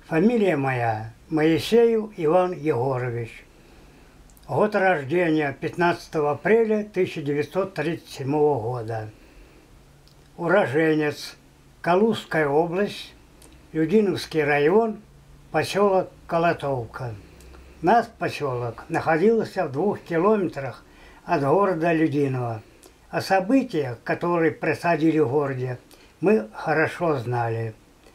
Фамилия моя Моисеев Иван Егорович. Год рождения 15 апреля 1937 года. Уроженец. Калужская область, Людиновский район, поселок Колотовка. Наш поселок находился в 2 километрах от города Людиново. О событиях, которые происходили в городе, мы хорошо знали.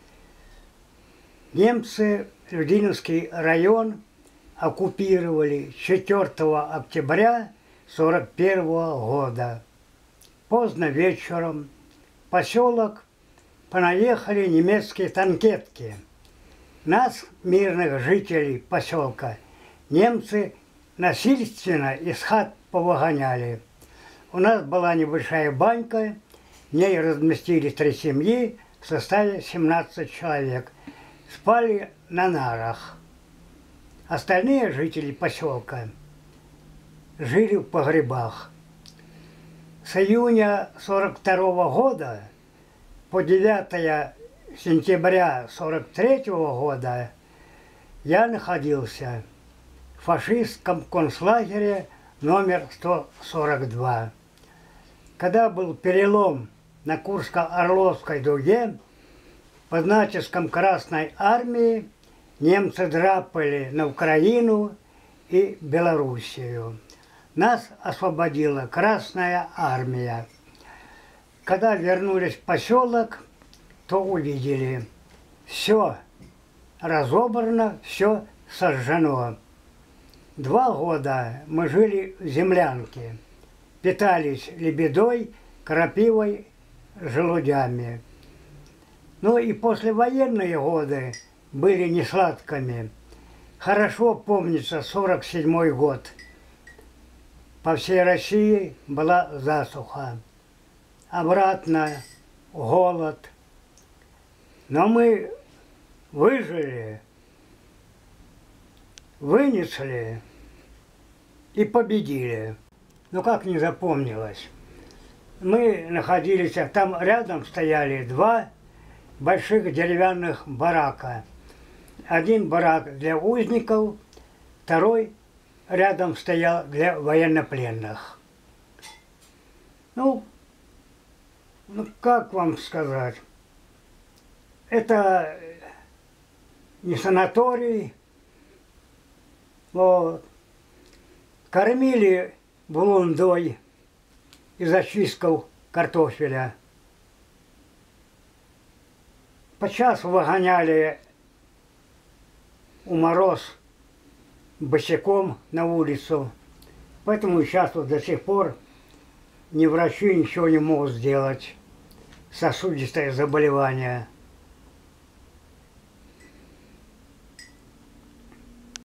Немцы Людиновский район оккупировали 4 октября 1941 года. Поздно вечером в поселок понаехали немецкие танкетки. Нас, мирных жителей поселка, немцы насильственно из хат повыгоняли. У нас была небольшая банька, в ней разместились 3 семьи в составе 17 человек. Спали на нарах. Остальные жители поселка жили в погребах. С июня 1942 года по 9 сентября 1943 года я находился в фашистском концлагере номер 142. Когда был перелом на Курско-Орловской дуге, под натиском Красной армии немцы драпали на Украину и Белоруссию. Нас освободила Красная армия. Когда вернулись в поселок, то увидели: все разобрано, все сожжено. 2 года мы жили в землянке, питались лебедой, крапивой, желудями. Ну и послевоенные годы были несладкими. Хорошо помнится 1947 год. По всей России была засуха. Обратно голод. Но мы выжили, вынесли и победили. Ну как не запомнилось. Мы находились, там рядом стояли 2 больших деревянных барака. Один барак для узников, второй рядом стоял для военнопленных. Ну как вам сказать, это не санаторий. Вот. Кормили булундой из очистков картофеля. По часу выгоняли у мороз босиком на улицу. Поэтому сейчас вот до сих пор ни врачи ничего не могут сделать. Сосудистое заболевание.